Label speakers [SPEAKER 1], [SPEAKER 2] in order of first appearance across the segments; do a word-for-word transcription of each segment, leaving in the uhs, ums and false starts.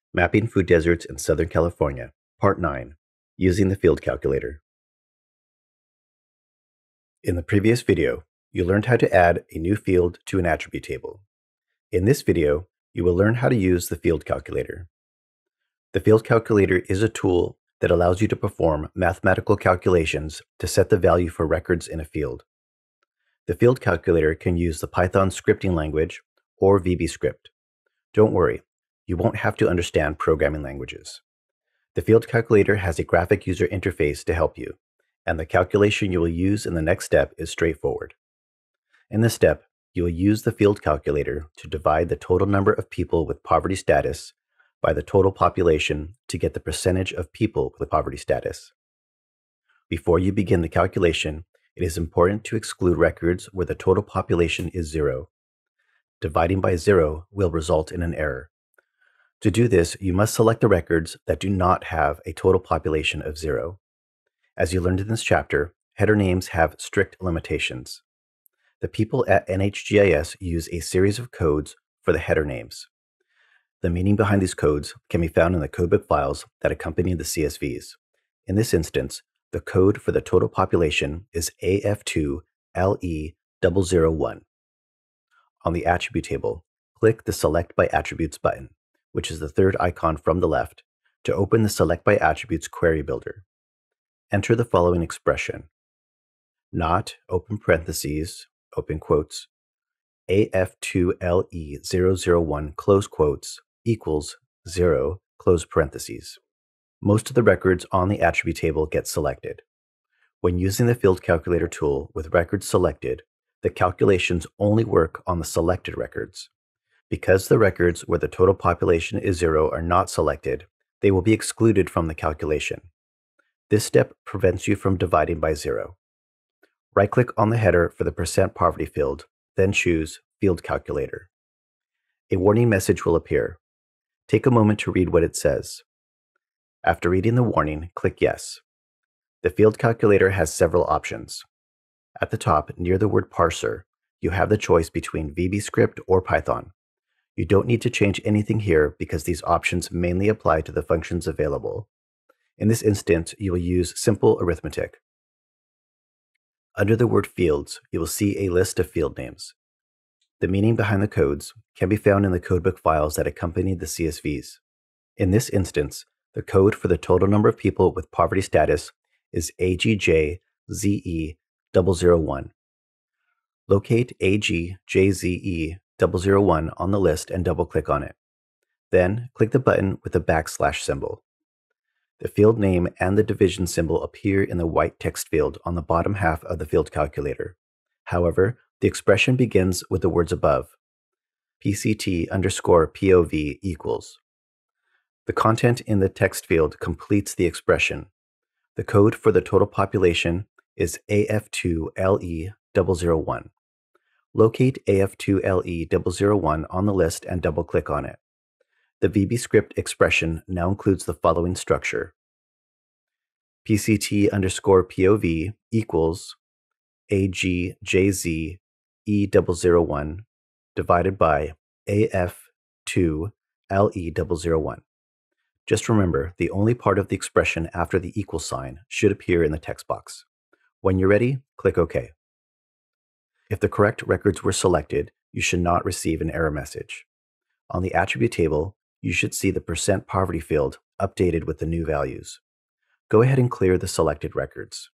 [SPEAKER 1] Mapping Food Deserts in Southern California, Part nine, Using the Field Calculator. In the previous video, you learned how to add a new field to an attribute table. In this video, you will learn how to use the field calculator. The field calculator is a tool that allows you to perform mathematical calculations to set the value for records in a field. The field calculator can use the Python scripting language or V B script. Don't worry, you won't have to understand programming languages. The field calculator has a graphic user interface to help you, and the calculation you will use in the next step is straightforward. In this step, you will use the field calculator to divide the total number of people with poverty status by the total population to get the percentage of people with poverty status. Before you begin the calculation, it is important to exclude records where the total population is zero. Dividing by zero will result in an error. To do this, you must select the records that do not have a total population of zero. As you learned in this chapter, header names have strict limitations. The people at N H G I S use a series of codes for the header names. The meaning behind these codes can be found in the codebook files that accompany the C S Vs. In this instance, the code for the total population is A F two L E zero zero one. On the attribute table, click the Select by Attributes button, which is the third icon from the left, to open the Select by Attributes query builder. Enter the following expression: not, open parentheses, open quotes, A F two L E zero zero one close quotes equals zero, close parentheses. Most of the records on the attribute table get selected. When using the field calculator tool with records selected, the calculations only work on the selected records. Because the records where the total population is zero are not selected, they will be excluded from the calculation. This step prevents you from dividing by zero. Right-click on the header for the percent poverty field, then choose Field Calculator. A warning message will appear. Take a moment to read what it says. After reading the warning, click Yes. The field calculator has several options. At the top, near the word parser, you have the choice between V B script or Python. You don't need to change anything here because these options mainly apply to the functions available. In this instance, you will use simple arithmetic. Under the word Fields, you will see a list of field names. The meaning behind the codes can be found in the codebook files that accompany the C S Vs. In this instance, the code for the total number of people with poverty status is A G J Z E zero zero one. Locate A G J Z E zero zero one on the list and double-click on it. Then, click the button with the backslash symbol. The field name and the division symbol appear in the white text field on the bottom half of the field calculator. However, the expression begins with the words above. P C T underscore P O V equals. The content in the text field completes the expression. The code for the total population is A F two L E zero zero one. Locate A F two L E zero zero one on the list and double-click on it. The V B script expression now includes the following structure. P C T underscore P O V equals A G J Z E zero zero one divided by A F two L E zero zero one. Just remember, the only part of the expression after the equal sign should appear in the text box. When you're ready, click OK. If the correct records were selected, you should not receive an error message. On the attribute table, you should see the percent poverty field updated with the new values. Go ahead and clear the selected records.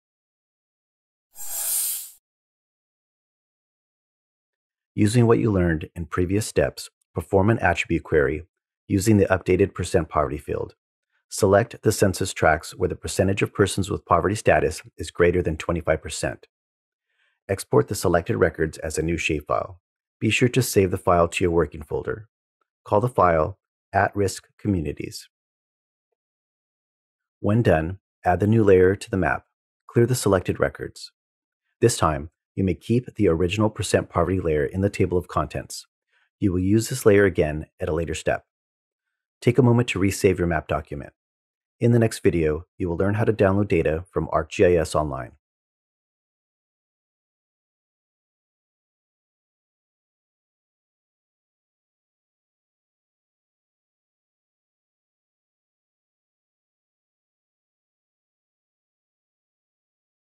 [SPEAKER 1] Using what you learned in previous steps, perform an attribute query using the updated percent poverty field. Select the census tracts where the percentage of persons with poverty status is greater than twenty-five percent. Export the selected records as a new shapefile. Be sure to save the file to your working folder. Call the file At-Risk Communities. When done, add the new layer to the map. Clear the selected records. This time, you may keep the original percent poverty layer in the table of contents. You will use this layer again at a later step. Take a moment to resave your map document. In the next video, you will learn how to download data from ArcGIS Online.